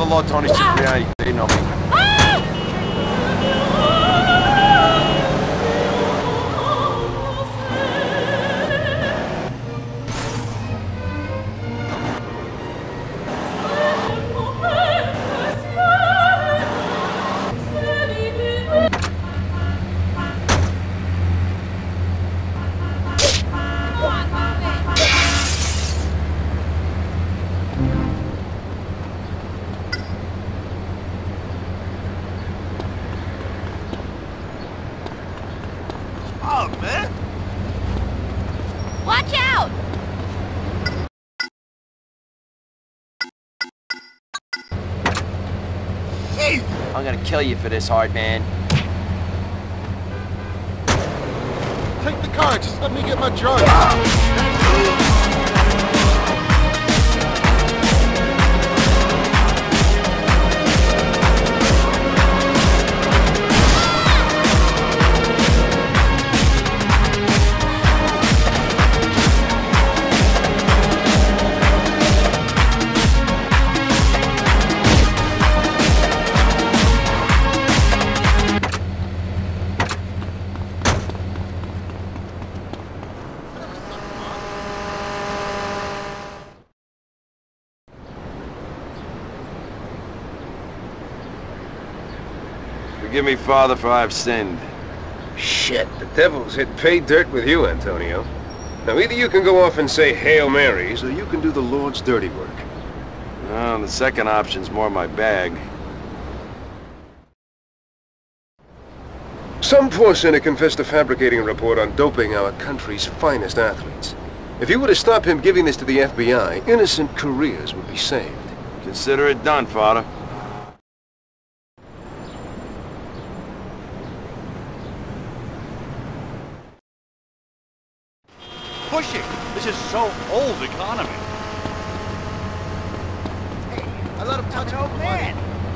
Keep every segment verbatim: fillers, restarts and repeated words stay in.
lo Tony Cipriani, they know me. Oh, man! Watch out! Jeez. I'm gonna kill you for this, hard man. Take the car, just let me get my drugs. Forgive me, Father, for I've sinned. Shit, the devil's hit pay dirt with you, Antonio. Now either you can go off and say Hail Marys, or you can do the Lord's dirty work. Well, the second option's more my bag. Some poor sinner confessed to fabricating a report on doping our country's finest athletes. If you were to stop him giving this to the F B I, innocent careers would be saved. Consider it done, Father. Pushing! This is so old economy. Hey, I let him touch Oh, man!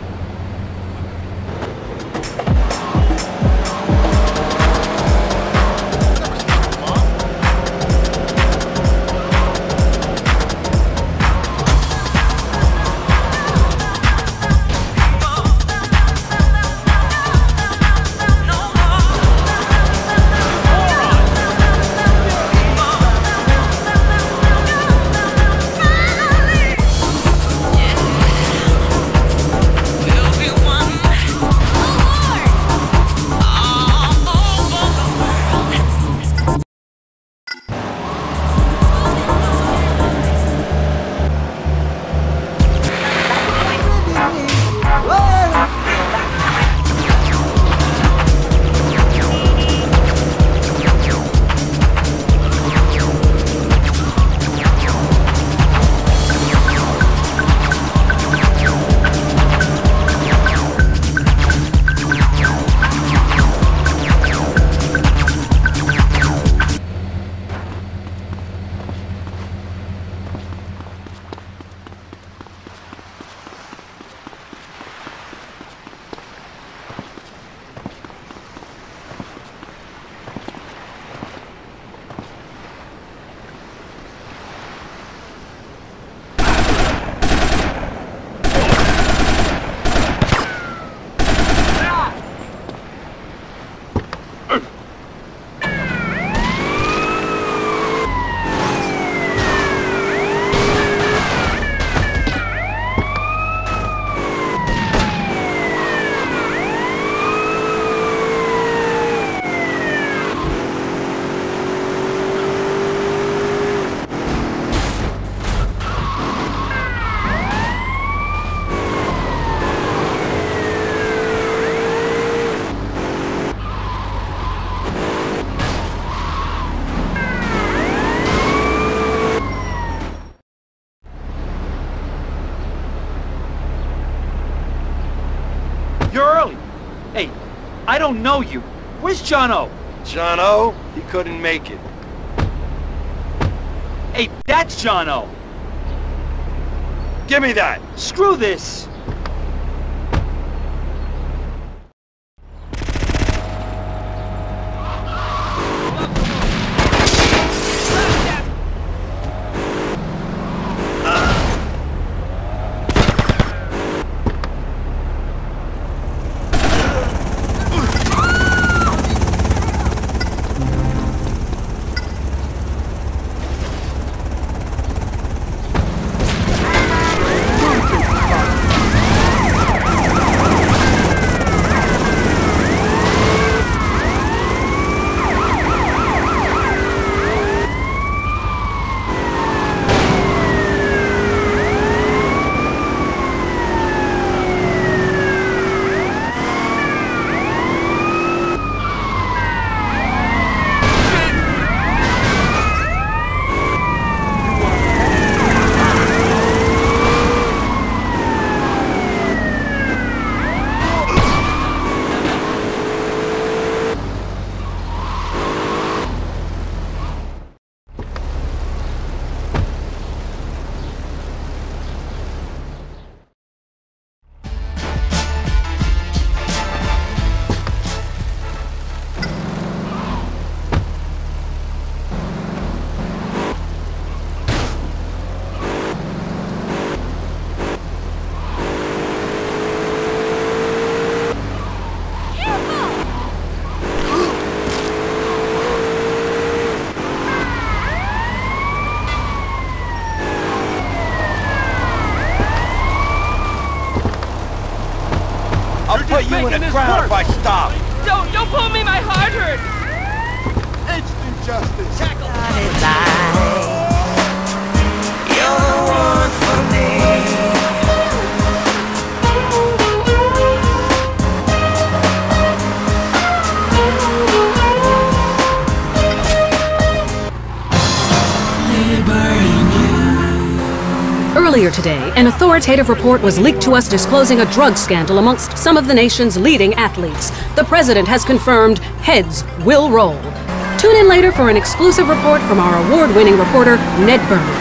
You're early. Hey, I don't know you. Where's John-O? John-O? He couldn't make it. Hey, that's John-O. Give me that! Screw this. the ground if I stop. Don't, don't pull me, my heart hurts. Instant justice. Tackle. You're the one for me. Earlier today, an authoritative report was leaked to us disclosing a drug scandal amongst some of the nation's leading athletes. The president has confirmed heads will roll. Tune in later for an exclusive report from our award-winning reporter, Ned Byrne.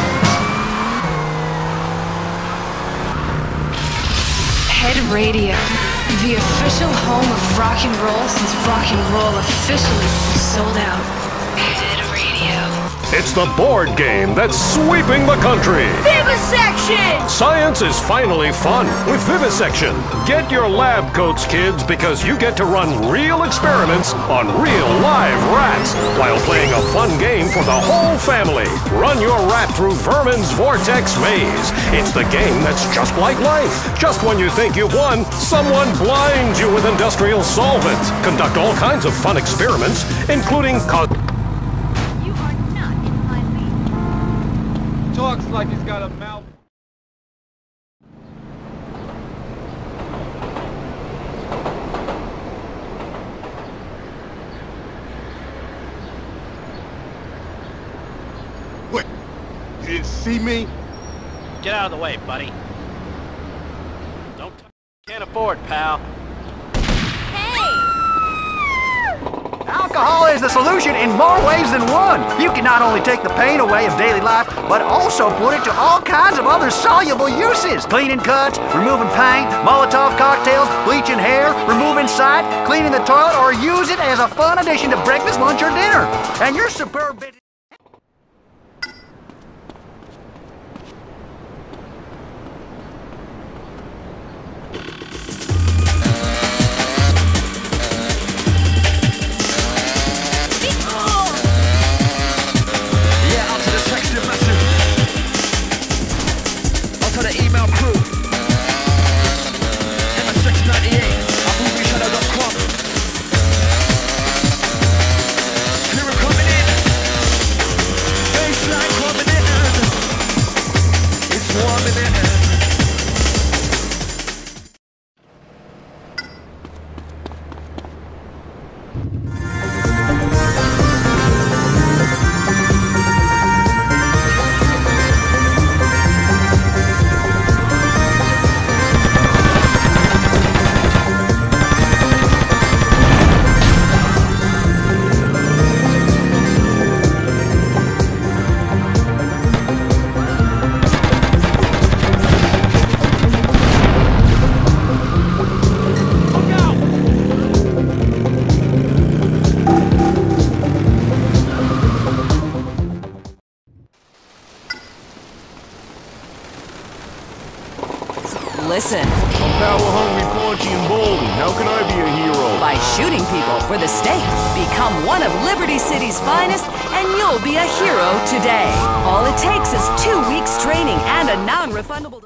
Head Radio, the official home of rock and roll since rock and roll officially sold out. Head Radio. It's the board game that's sweeping the country. Vivisection! Science is finally fun with Vivisection. Get your lab coats, kids, because you get to run real experiments on real live rats while playing a fun game for the whole family. Run your rat through Vermin's Vortex Maze. It's the game that's just like life. Just when you think you've won, someone blinds you with industrial solvents. Conduct all kinds of fun experiments, including co- Talks like he's got a mouth. What? You didn't see me? Get out of the way, buddy. Don't t can't afford, pal. Alcohol is the solution in more ways than one. You can not only take the pain away of daily life, but also put it to all kinds of other soluble uses. Cleaning cuts, removing paint, Molotov cocktails, bleaching hair, removing sight, cleaning the toilet, or use it as a fun addition to breakfast, lunch, or dinner. And your superb bit... Listen. I'm power-hungry, paunchy, and baldy. How can I be a hero? By shooting people for the stakes. Become one of Liberty City's finest, and you'll be a hero today. All it takes is two weeks training and a non-refundable...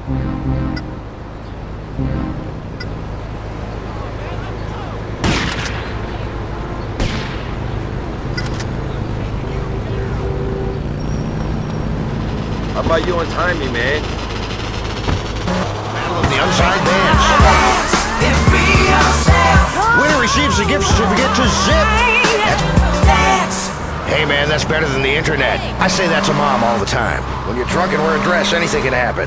How about you untie me, man? Battle of the Unsigned Bands. Winner receives the gift certificate to Zip. That's... Hey man, that's better than the internet. I say that to Mom all the time. When you're drunk and wear a dress, anything can happen.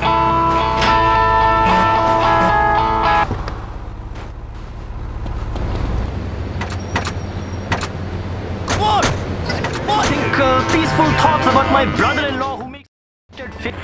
What? What? I think uh, peaceful thoughts about my brother-in-law who makes fit.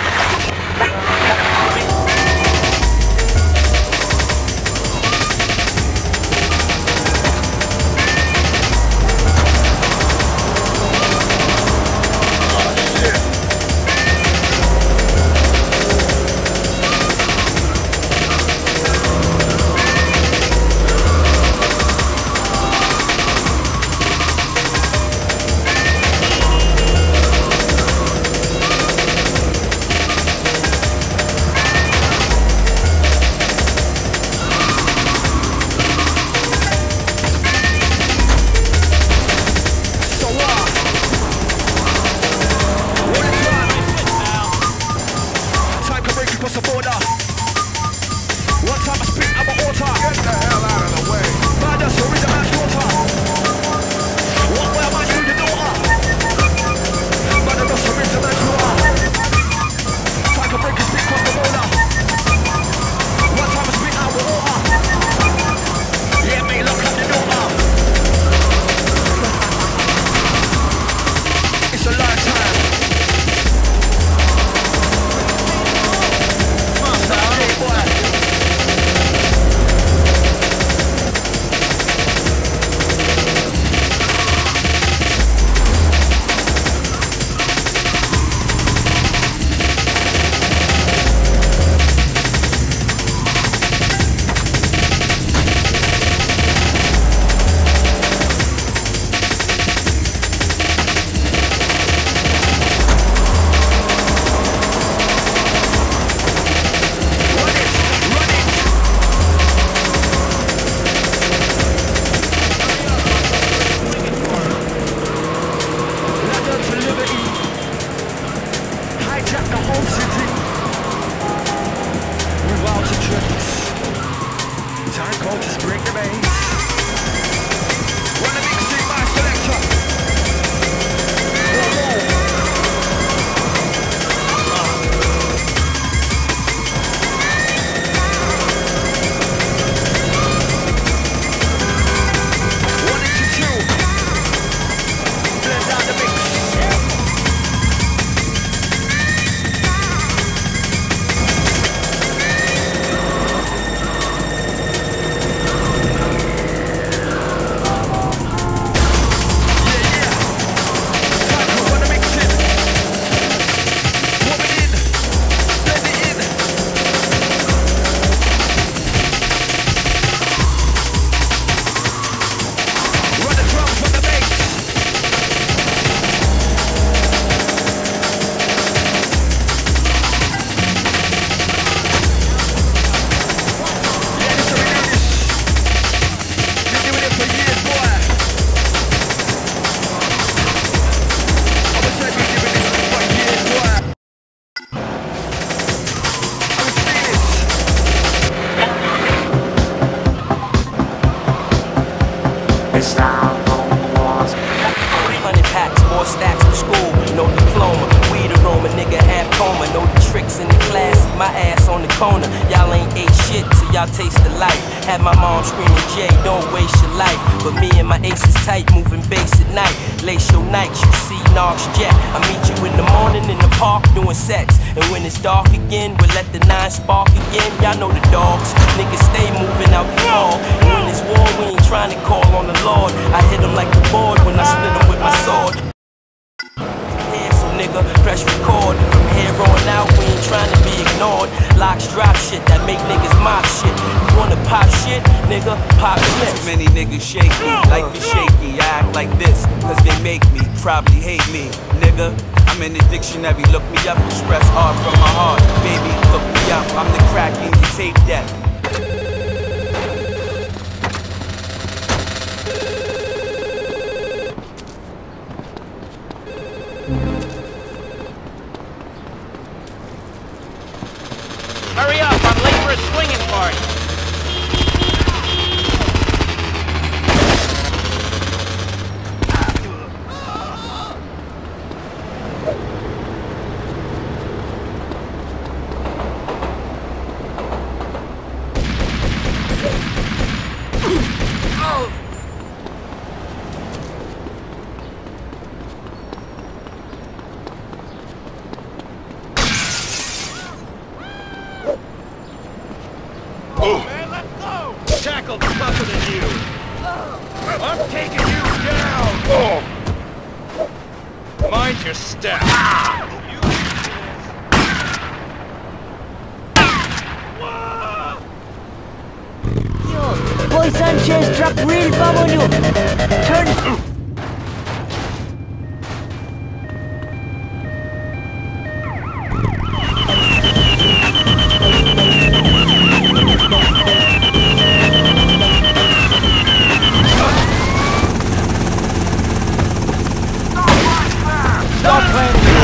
Taste of life. Had my mom screaming, Jay, don't waste your life. But me and my ace is tight, moving bass at night. Lace your nights, you see Knox Jet. I meet you in the morning in the park doing sex. And when it's dark again, we'll let the nine spark again. Y'all know the dogs, niggas stay moving out the hall. And when it's war, we ain't trying to call on the Lord. I hit him like the board when I split him with my sword. Yeah, so nigga, press record. From here on out, we ain't trying to be ignored. Locks drop shit that make niggas mop shit. You wanna pop shit, nigga? Pop shit. Too many niggas shaky, life is shaky. I act like this, cause they make me, probably hate me, nigga. I'm in the dictionary, look me up, express art from my heart. Baby, look me up, save death. Hurry up, I'm late for a swinging party. Man, let's go! Tackle tougher than you! I'm taking you down! Oh. Mind your step! Yo, Boy Sanchez drop real bomb on you! Turn... Stop playing with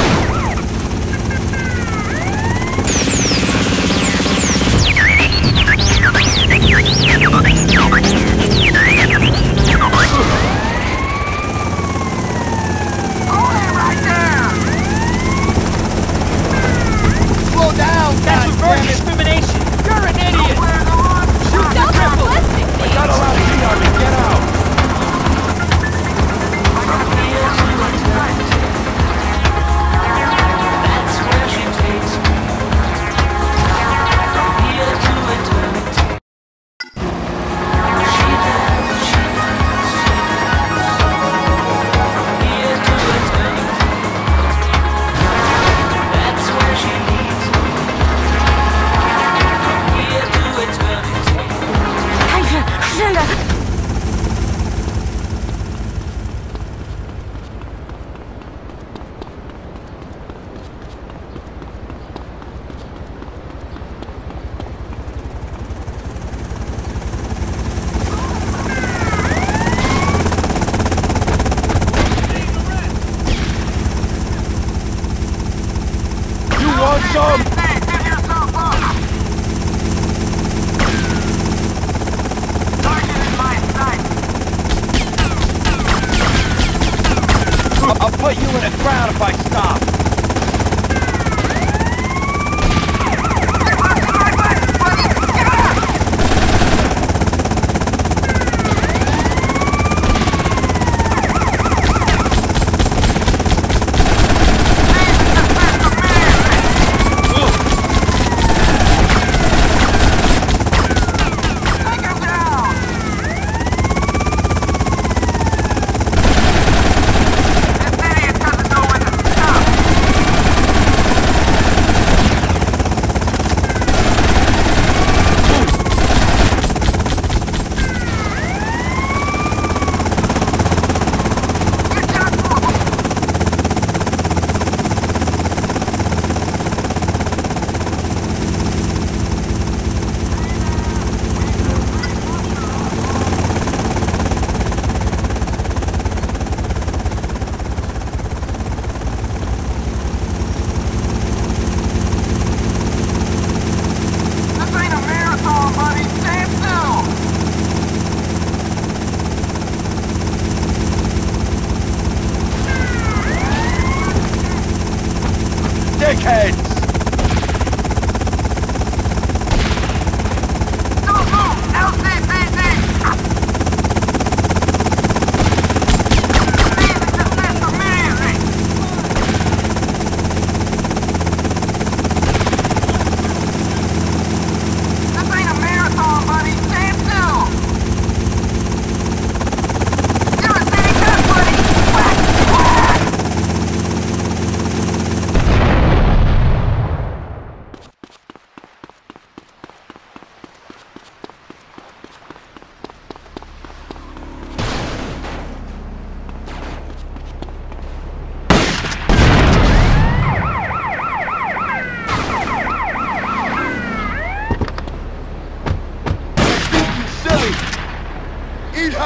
Slow down, That's reverse discrimination! You're an idiot! Shoot the cripple! I got a lot of heat on me, get out! Want some? I'll put you in the ground if I stop. This idiot doesn't know when to stop!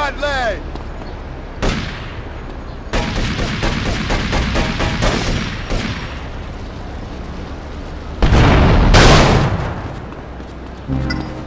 Bradley! You